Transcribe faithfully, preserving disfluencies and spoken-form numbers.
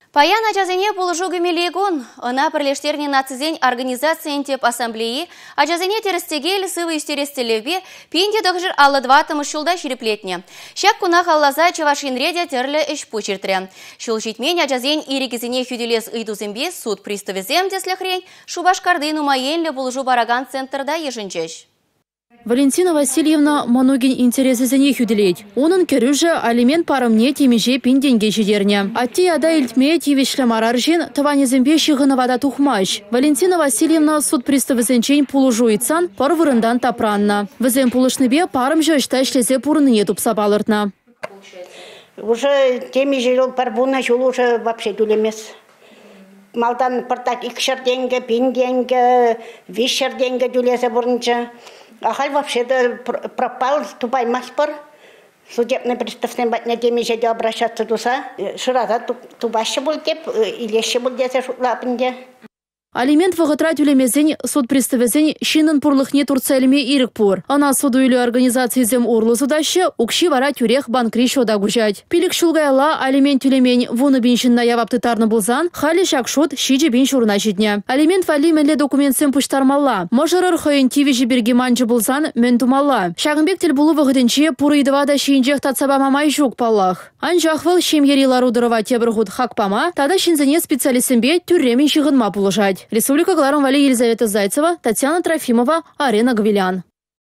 Паяна жазыне полужуғы мелегон. Она прилештерне нацизень организациян теп ассамблеи, а жазыне терестегел сывы истерестелеве пинде дұғжыр аллы дватымы шулда шереплетне. Шак кунақ аллаза чавашинреде терлі іш пучертре. Шул житмен ажазень ирегізіне хюделес ыйдузымбе суд приставезем деслехрень шубашкарды нумаенлі полужу бараган центрда ежінчеш. Валентина Васильевна моногин интересезіне хүделейд. Оның көріжі алимент парымне темеже пинденге жедерне. Атти ада илтме тевешлі мараржен таванезімбе шығыны вада тухмаш. Валентина Васильевна суд приставызенчен пулужу итсан пар вырындан тапранна. Візен пулышныбе парым жөшті ішлезе пурныне тупса балыртна. Уже темеже жыл парбуна жыл уже вообще төлемес. Малдан пыртак икшар денге, пинденге, вишар денге төлесе бұрынча. Ахаль вообще-то пропал, тупай маспор. Судебный приставный батня темеже де обращаться туса. Шырада тубашы был деп, илеші был десе шутлапынде. Алимент вағытра түлемезен суд приставезен шинын пурлықне турцеліме ирік пур. Ана суду үйлі организациязем урлы судашы укши вара тюрех банкри шода гужать. Пилік шулгайла алимент түлемен вуны биншінна яваптытарны бұлзан, хали шакшут шиджи бин шурна жидня. Алимент вали менле документсен пуштармалла. Можырыр хойын тивежі берге манжы бұлзан мен тумалла. Шағынбек тіл бұлы вағытынче пурыйдывада шиінжех татсаба мамай жук паллах. Анжахвыл шемьерилар удырыва тебірғуд хакпама, тада шинзене специалистенбе түрремен шығынма пулыжать. Республика Гларом Вали Елизавета Зайцева, Татьяна Трофимова, Арена Гвилян.